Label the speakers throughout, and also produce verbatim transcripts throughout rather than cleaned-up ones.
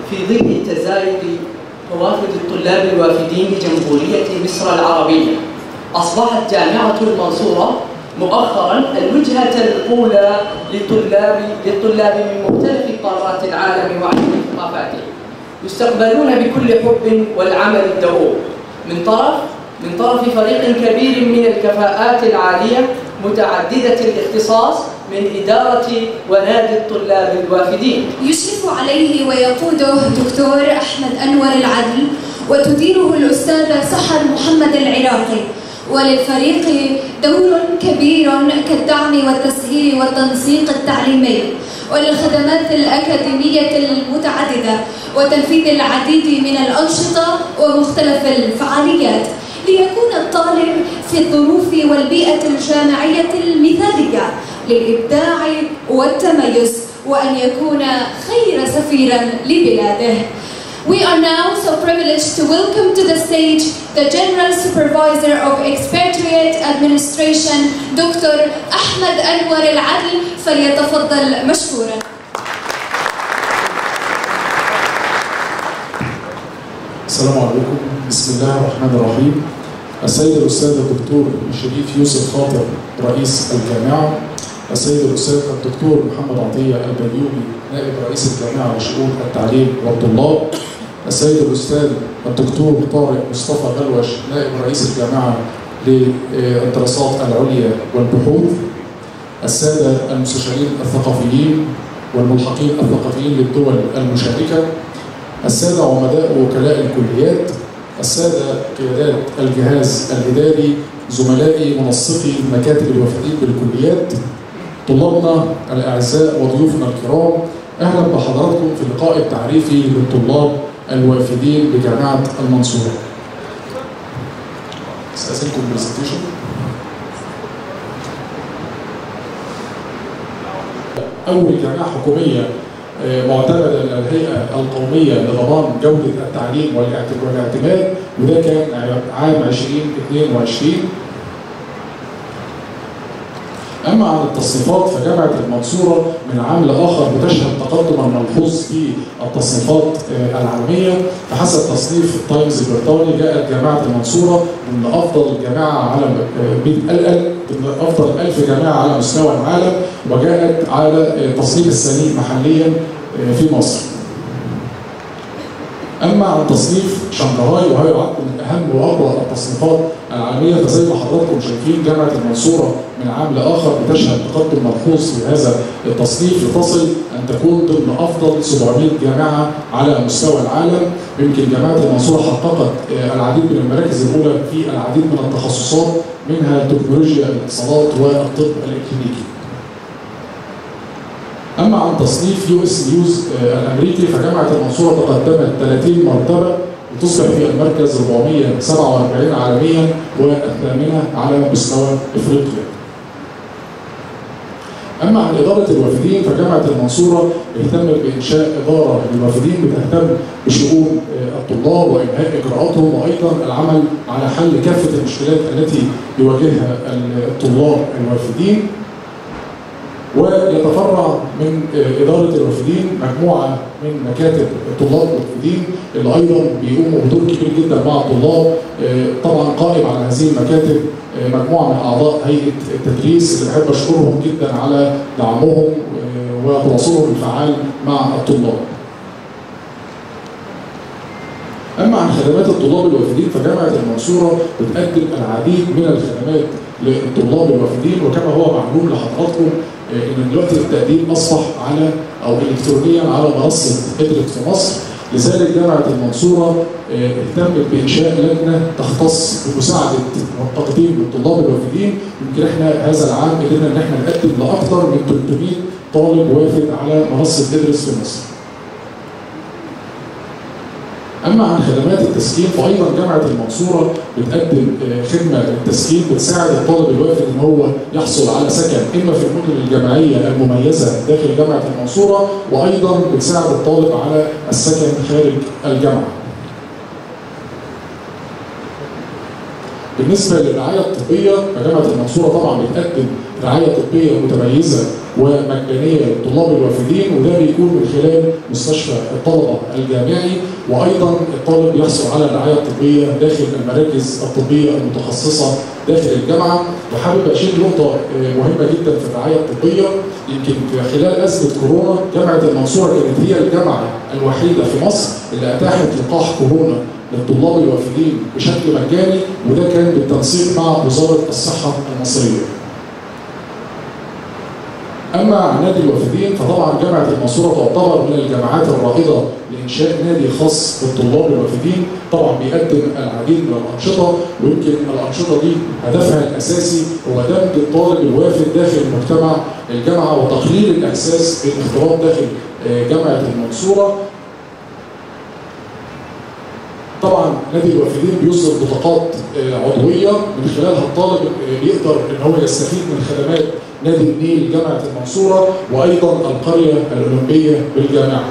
Speaker 1: في ظل تزايد توافد الطلاب الوافدين لجمهورية مصر العربية، أصبحت جامعة المنصورة مؤخراً الوجهة الأولى للطلاب للطلاب من مختلف قارات العالم وعدد ثقافاته، يستقبلون بكل حب والعمل الدؤوب من طرف من طرف فريق كبير من الكفاءات العالية متعددة الاختصاص من إدارة ونادي الطلاب الوافدين.
Speaker 2: يشرف عليه ويقوده دكتور أحمد أنور العدل، وتديره الأستاذة سحر محمد العراقي، وللفريق دور كبير كالدعم والتسهيل والتنسيق التعليمي وللخدمات الأكاديمية المتعددة وتنفيذ العديد من الأنشطة ومختلف الفعاليات ليكون الطالب في الظروف والبيئة الجامعية المثالية للإبداع والتميز وأن يكون خير سفير لبلاده. We are now so privileged to welcome to the stage the General Supervisor of Expatriate Administration, Doctor Ahmed Anwar Al-Adl, فليتفضل مشكورا.
Speaker 3: السلام عليكم، بسم الله الرحمن الرحيم. السيد الأستاذ الدكتور شريف يوسف خاطر رئيس الجامعة، السيد الأستاذ الدكتور محمد عطية البيومي نائب رئيس الجامعة لشؤون التعليم والطلاب، السيد الأستاذ الدكتور طارق مصطفى غلوش نائب رئيس الجامعة للدراسات العليا والبحوث، السادة المستشارين الثقافيين والملحقين الثقافيين للدول المشاركة، السادة عمداء وكلاء الكليات، السادة قيادات الجهاز الإداري، زملائي منسقي مكاتب الوافدين بالكليات، طلابنا الأعزاء وضيوفنا الكرام، أهلا بحضراتكم في اللقاء التعريفي للطلاب الوافدين بجامعة المنصورة. استأذنكم برزنتيشن. أول جامعة حكومية معتمدة للهيئة القومية لضمان جودة التعليم والاعتماد، وده كان عام ألفين واثنين وعشرين. أما عن التصنيفات فجامعة المنصورة من عام لآخر بتشهد تقدما ملحوظ في التصنيفات العالمية، فحسب تصنيف تايمز البريطاني جاءت جامعة المنصورة من أفضل جامعة على من أفضل ألف جامعة على مستوى العالم، وجاءت على تصنيف السنين محليا في مصر. أما عن تصنيف شنغهاي وهي يعد من أهم وأقوى التصنيفات العالمية، فزي ما حضراتكم شايفين جامعة المنصورة من عام لآخر بتشهد تقدم ملحوظ في هذا التصنيف لتصل أن تكون ضمن أفضل سبعمائة جامعة على مستوى العالم. يمكن جامعة المنصورة حققت العديد من المراكز الأولى في العديد من التخصصات، منها تكنولوجيا الاتصالات والطب الإكلينيكي. أما عن تصنيف يو اس نيوز الأمريكي فجامعة المنصورة تقدمت ثلاثين مرتبة وتصبح في المركز أربعمائة وسبعة وأربعين عالميا والثامنة على مستوى إفريقيا. أما عن إدارة الوافدين فجامعة المنصورة اهتمت بإنشاء إدارة للوافدين بتهتم بشؤون الطلاب وإنهاء إجراءاتهم، وأيضا العمل على حل كافة المشكلات التي يواجهها الطلاب الوافدين. ويتفرع من إدارة الوافدين مجموعة من مكاتب طلاب الوافدين اللي أيضا بيقوموا بدور كبير جدا مع الطلاب. طبعا قائم على هذه المكاتب مجموعة من أعضاء هيئة التدريس اللي بحب أشكرهم جدا على دعمهم وتواصلهم الفعال مع الطلاب. أما عن خدمات الطلاب الوافدين فجامعة المنصورة بتقدم العديد من الخدمات للطلاب الوافدين، وكما هو معلوم لحضراتكم ان دلوقتي التقديم اصبح على او الكترونيا على منصه ادرك في مصر. لذلك جامعه المنصوره اهتمت بانشاء لجنه تختص بمساعده والتقديم للطلاب الوافدين. يمكن احنا هذا العام قدرنا ان احنا نقدم لاكثر من ثلاثمائة طالب وافد على منصه ادرس في مصر. أما عن خدمات التسكين فأيضا جامعة المنصورة بتقدم خدمة للتسكين بتساعد الطالب الوافد إن هو يحصل على سكن إما في المدن الجامعية المميزة داخل جامعة المنصورة، وأيضا بتساعد الطالب على السكن خارج الجامعة. بالنسبة للرعاية الطبية فجامعة المنصورة طبعا بتقدم رعاية طبية متميزة ومجانيه للطلاب الوافدين، وده بيكون من خلال مستشفى الطلبه الجامعي، وايضا الطالب يحصل على الرعايه الطبيه داخل المراكز الطبيه المتخصصه داخل الجامعه. وحابب اشير نقطه مهمه جدا في الرعايه الطبيه. يمكن في خلال ازمه كورونا جامعه المنصوره كانت هي الجامعه الوحيده في مصر اللي اتاحت لقاح كورونا للطلاب الوافدين بشكل مجاني، وده كان بالتنسيق مع وزاره الصحه المصريه. اما عن نادي الوافدين فطبعا جامعه المنصوره تعتبر من الجامعات الرائده لانشاء نادي خاص بالطلاب الوافدين، طبعا بيقدم العديد من الانشطه، ويمكن الانشطه دي هدفها الاساسي هو دمج الطالب الوافد داخل مجتمع الجامعه وتقليل الاحساس بالاغتراب داخل جامعه المنصوره. طبعا نادي الوافدين بيصدر بطاقات عضويه من خلالها الطالب بيقدر ان هو يستفيد من خدمات نادي النيل جامعه المنصوره وايضا القريه الاولمبيه بالجامعه.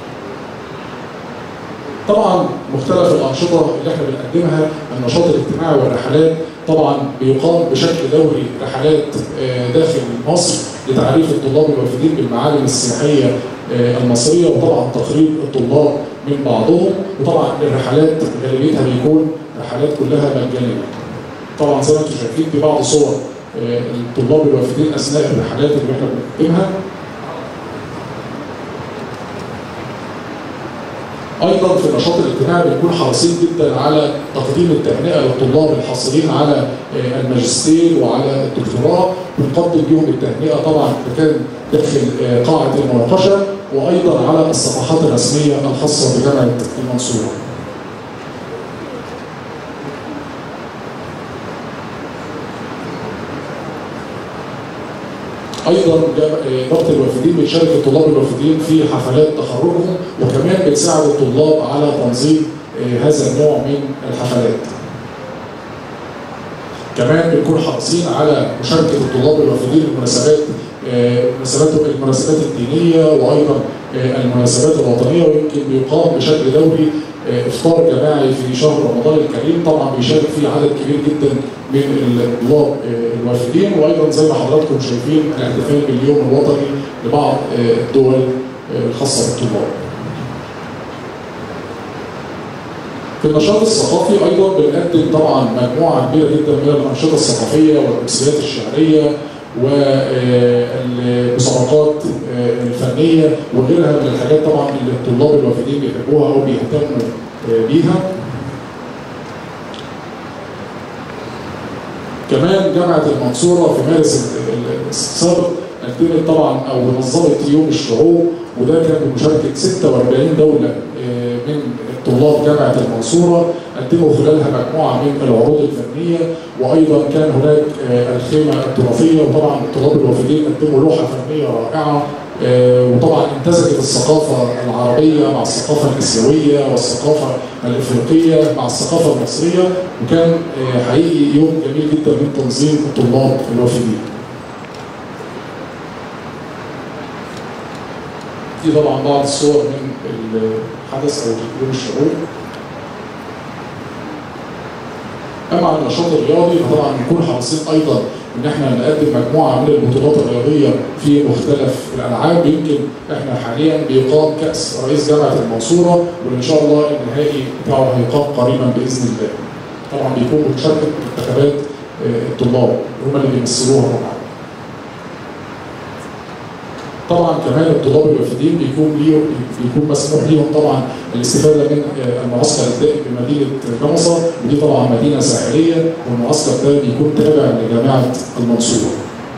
Speaker 3: طبعا مختلف الانشطه اللي احنا بنقدمها، النشاط الاجتماعي والرحلات طبعا بيقام بشكل دوري رحلات داخل مصر لتعريف الطلاب الوافدين بالمعالم السياحيه المصريه، وطبعا تقريب الطلاب من بعضهم، وطبعا الرحلات غالبيتها بيكون رحلات كلها مجانيه. طبعا زي ما انتم شايفين في بعض صور الطلاب الوافدين اثناء الرحلات اللي احنا بنقدمها. ايضا في النشاط الاجتماعي بنكون حريصين جدا على تقديم التهنئه للطلاب الحاصلين على الماجستير وعلى الدكتوراه، بنقدم لهم التهنئه طبعا كان داخل قاعه المناقشه وايضا على الصفحات الرسميه الخاصه بجامعه المنصوره. ايضا رابطه الوافدين بتشارك الطلاب الوافدين في حفلات تخرجهم، وكمان بتساعد الطلاب على تنظيم هذا النوع من الحفلات. كمان بنكون حريصين على مشاركه الطلاب الوافدين في مناسبات مناسبات المناسبات الدينيه وايضا المناسبات الوطنيه، ويمكن بيقام بشكل دوري افطار جماعي في شهر رمضان الكريم، طبعا بيشارك فيه عدد كبير جدا من الطلاب الوافدين، وايضا زي ما حضراتكم شايفين الاحتفال باليوم الوطني لبعض الدول الخاصه بالطلاب. في النشاط الثقافي ايضا بنقدم طبعا مجموعه كبيره جدا من الانشطه الثقافيه والامسيات الشعريه والمسابقات الفنيه وغيرها من الحاجات طبعا اللي الطلاب الوافدين بيحبوها او بيهتموا بيها. كمان جامعه المنصوره في مارس السابق قدمت طبعا او نظمت يوم الشعوب، وده كان بمشاركه ستة وأربعين دوله من طلاب جامعه المنصوره، قدموا خلالها مجموعه من العروض الفنيه، وايضا كان هناك الخيمه التراثيه، وطبعا الطلاب الوافدين قدموا لوحه فنيه رائعه، وطبعا امتزجت الثقافه العربيه مع الثقافه الاسيويه والثقافه الافريقيه مع الثقافه المصريه، وكان حقيقي يوم جميل جدا من تنظيم الطلاب الوافدين. دي طبعا بعض الصور من الحدث او يوم الشعوب. اما عن النشاط الرياضي فطبعا بنكون حريصين ايضا ان احنا نقدم مجموعه من البطولات الرياضيه في مختلف الالعاب. يمكن احنا حاليا بيقام كاس رئيس جامعه المنصوره، وان شاء الله النهائي بتاعه هيقام قريبا باذن الله. طبعا بيكون بمشاركه منتخبات الطلاب هم اللي بيمثلوها طبعا. طبعا كمان الطلاب الوافدين بيكون ليهم بيكون مسموح ليهم طبعا الاستفاده من المعسكر الدائم بمدينه جمصه، ودي طبعا مدينه ساحليه، والمعسكر ده بيكون تابع لجامعه المنصوره.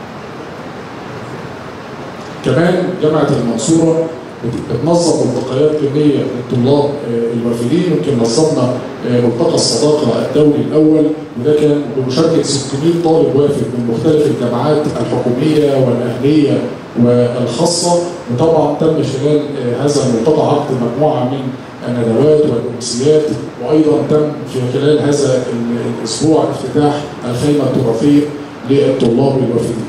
Speaker 3: كمان جامعه المنصوره بتنظم ملتقيات علميه للطلاب الوافدين. يمكن نظمنا ملتقى الصداقه الدولي الاول، وده كان بمشاركه ستمائة طالب وافد من مختلف الجامعات الحكوميه والاهليه والخاصه، وطبعا تم خلال هذا الملتقى عقد مجموعه من الندوات والامسيات، وايضا تم في خلال هذا الاسبوع افتتاح الخيمه التراثيه للطلاب الوافدين.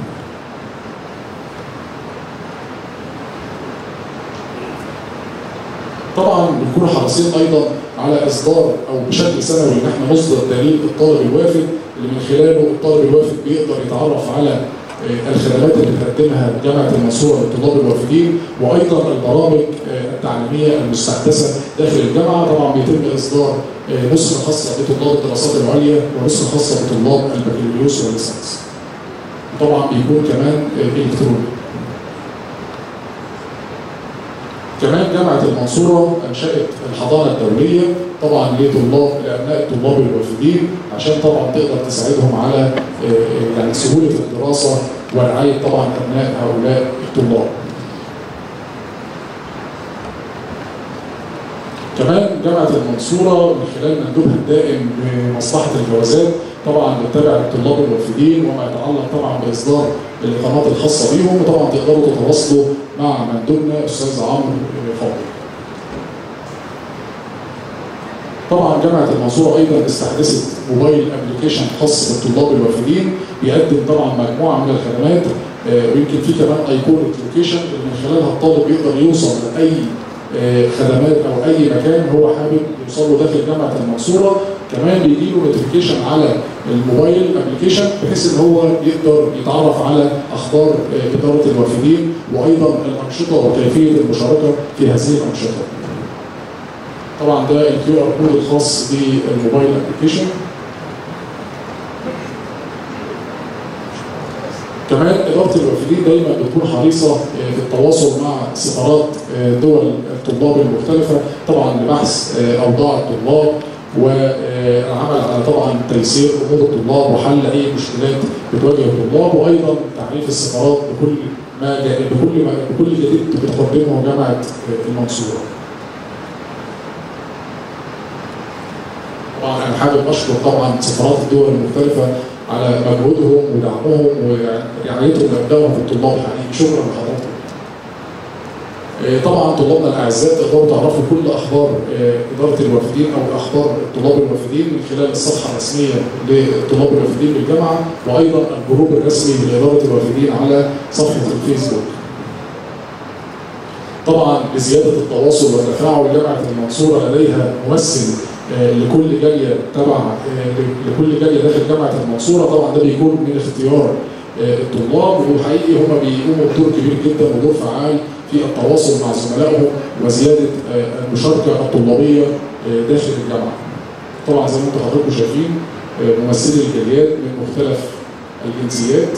Speaker 3: طبعا بنكون حريصين ايضا على اصدار او بشكل سنوي ان احنا نصدر دليل الطالب الوافد، اللي من خلاله الطالب الوافد بيقدر يتعرف على الخدمات اللي بتقدمها جامعه المنصوره للطلاب الوافدين، وايضا البرامج التعليميه المستحدثه داخل الجامعه. طبعا بيتم اصدار نسخه خاصه بطلاب الدراسات العليا ونسخه خاصه بطلاب البكالوريوس والليسانس. طبعا بيكون كمان الكتروني. كمان جامعه المنصوره انشات الحضانه الدوليه طبعا لطلاب لابناء الطلاب الوافدين، عشان طبعا تقدر تساعدهم على يعني سهوله الدراسه ورعايه طبعا ابناء هؤلاء الطلاب. كمان جامعه المنصوره من خلال مندوبها الدائم بمصلحه الجوازات طبعا بتتابع الطلاب الوافدين وما يتعلق طبعا باصدار الاقامات الخاصه بيهم، وطبعا تقدروا تتواصلوا مع مندوبنا استاذ عمرو فاضل. طبعا جامعه المنصوره ايضا استحدثت موبايل ابلكيشن خاص بالطلاب الوافدين بيقدم طبعا مجموعه من الخدمات، ويمكن في كمان ايقونه لوكيشن اللي من خلالها الطالب يقدر يوصل لاي خدمات او اي مكان هو حابب يوصل له داخل جامعه المنصوره. كمان بيجي له نوتيفيكيشن على الموبايل ابلكيشن بحيث ان هو يقدر يتعرف على اخبار اداره الوافدين وايضا الانشطه وكيفيه المشاركه في هذه الانشطه. طبعا ده الكيو ار كود الخاص بالموبايل ابلكيشن. كمان اداره الوافدين دايما بتكون حريصه في التواصل مع سفارات دول الطلاب المختلفه طبعا لبحث اوضاع الطلاب والعمل على طبعا تيسير امور الطلاب وحل اي مشكلات بتواجه الطلاب، وايضا تعريف السفارات بكل ما بكل ما بكل جديد بتقدمه جامعه المنصوره. طبعا انا حابب اشكر طبعا سفارات الدول المختلفه على مجهودهم ودعمهم ورعايتهم لابنائهم في الطلاب الحقيقي. شكرا لحضراتكم. طبعا طلابنا الاعزاء تقدروا تعرفوا كل اخبار اداره الوافدين او اخبار الطلاب الوافدين من خلال الصفحه الرسميه للطلاب الوافدين بالجامعه، وايضا الجروب الرسمي لاداره الوافدين على صفحه الفيسبوك. طبعا لزياده التواصل والتفاعل جامعه المنصوره لديها ممثل لكل جاليه تبع لكل جاليه داخل جامعه المنصوره. طبعا ده بيكون من اختيار الطلاب، وحقيقي هم بيقوموا بدور كبير جدا ودور فعال في التواصل مع زملائهم وزياده المشاركه الطلابيه داخل الجامعه. طبعا زي ما انتم حضراتكم شايفين ممثلي الجاليات من مختلف الجنسيات.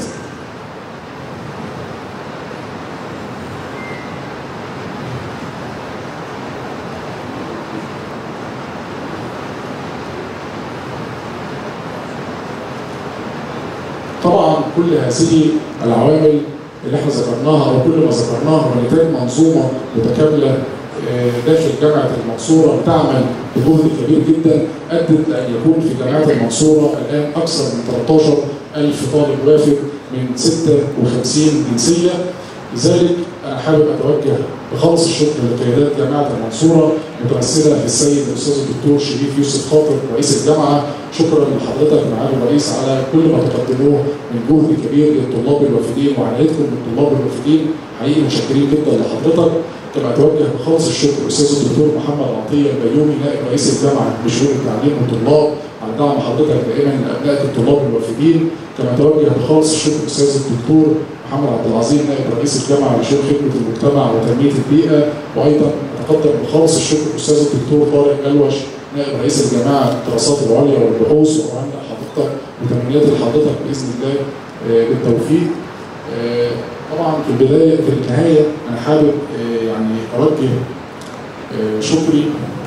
Speaker 3: طبعا كل هذه العوامل اللي احنا ذكرناها او كل ما ذكرناها نتاج منظومه متكامله داخل جامعه المنصوره تعمل بجهد كبير جدا ادت لان يكون في جامعه المنصوره الان اكثر من ثلاثة عشر ألف طالب وافد من ستة وخمسين جنسيه. لذلك انا حابب اتوجه بخالص الشكر لقيادات جامعه المنصوره متمثله في السيد الاستاذ الدكتور شريف يوسف خاطر رئيس الجامعه. شكرا لحضرتك معالي الرئيس على كل ما تقدموه من جهد كبير للطلاب الوافدين وعنايتكم بالطلاب الوافدين، حقيقي متشكرين جدا لحضرتك. كما اتوجه بخالص الشكر للاستاذ الدكتور محمد عطيه البيومي نائب رئيس الجامعه بشؤون التعليم والطلاب على دعم حضرتك دائما لابناء الطلاب الوافدين. كما اتوجه بخالص الشكر للاستاذ الدكتور محمد عبد العظيم نائب رئيس الجامعه لشؤون خدمه المجتمع وتنميه البيئه، وايضا اتقدم بخالص الشكر للاستاذ الدكتور طارق جلوش نائب رئيس الجامعه الدراسات العليا والبحوث، وأهنئ حضرتك وتمنيات لحضرتك باذن الله بالتوفيق. طبعا في البدايه في النهايه انا حابب يعني اوجه شكري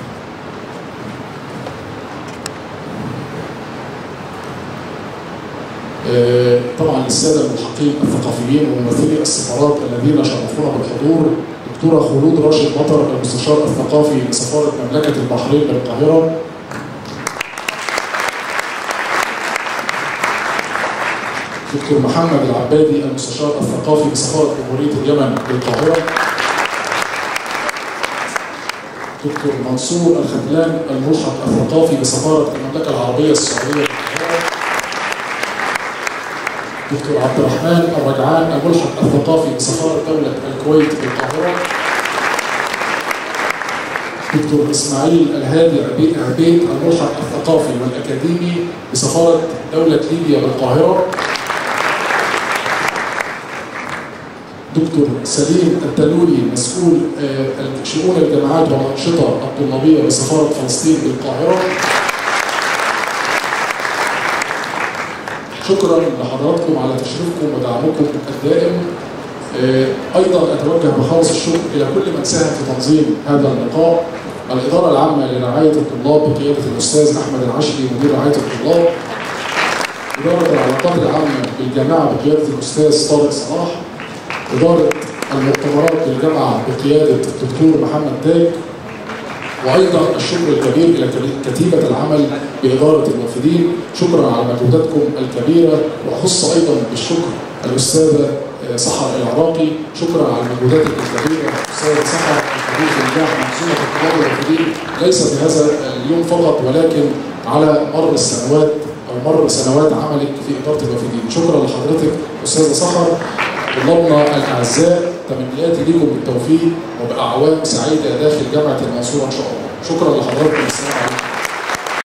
Speaker 3: طبعا للساده الملحقين الثقافيين وممثلي السفارات الذين شرفونا بالحضور. دكتوره خلود راشد مطر المستشار الثقافي لسفاره مملكه البحرين بالقاهره. دكتور محمد العبادي المستشار الثقافي لسفاره جمهوريه اليمن بالقاهره. دكتور منصور الخذلان الملحق الثقافي لسفاره المملكه العربيه السعوديه بالقاهره. دكتور عبد الرحمن الرجعان الملحق الثقافي لسفاره دوله الكويت بالقاهره. دكتور اسماعيل الهادي عبيد الملحق الثقافي والاكاديمي لسفاره دوله ليبيا بالقاهره. دكتور سليم التلولي مسؤول شؤون الجامعات والأنشطة الطلابية بسفارة فلسطين بالقاهرة. شكرا لحضراتكم على تشريفكم ودعمكم الدائم. أيضا أتوجه بخالص الشكر إلى كل من ساهم في تنظيم هذا اللقاء: الإدارة العامة لرعاية الطلاب بقيادة الأستاذ أحمد العشري مدير رعاية الطلاب، إدارة العلاقات العامة بالجامعة بقيادة الأستاذ طارق صلاح، إدارة المؤتمرات بالجامعة بقيادة الدكتور محمد تاج، وأيضا الشكر الكبير إلى كتيبة العمل بإدارة الوافدين. شكرا على مجهوداتكم الكبيرة، وأخص أيضا بالشكر الأستاذة سحر العراقي. شكرا على المجهودات الكبيرة الأستاذة سحر الخبير في نجاح منظومة الطلاب الوافدين، ليس في هذا اليوم فقط ولكن على مر السنوات أو مر سنوات عملك في إدارة الوافدين. شكرا لحضرتك أستاذة سحر. طلابنا الأعزاء، تمنياتي لكم بالتوفيق وبأعوام سعيدة داخل جامعة المنصورة إن شاء الله. شكرا لحضراتكم.